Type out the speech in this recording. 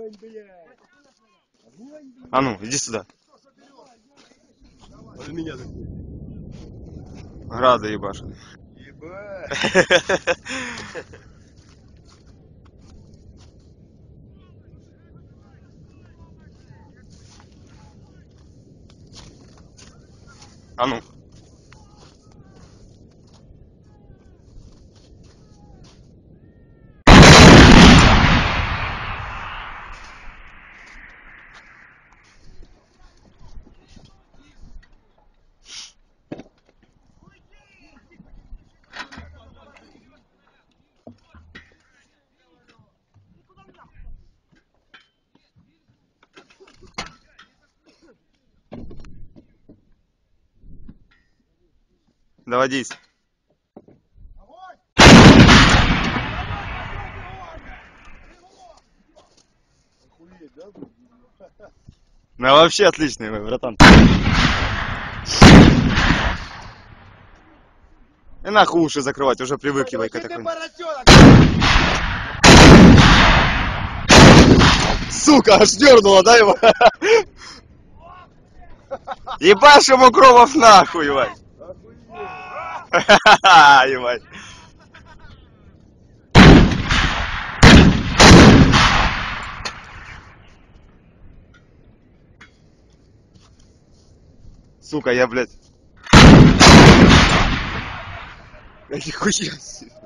Огонь, блядь! Огонь, блядь! А ну, иди сюда. Он меня такой. Грады ебашь. Ебать! А ну. Доводись. Охуеть, да? Ну вообще отличный мой братан. И нахуй уши закрывать, уже привык его к этой хуйне. Сука, аж дернула, да, его? Ебашь ему кровов нахуй, ебать. Ебать. Сука, я, блядь. Нихуя себе.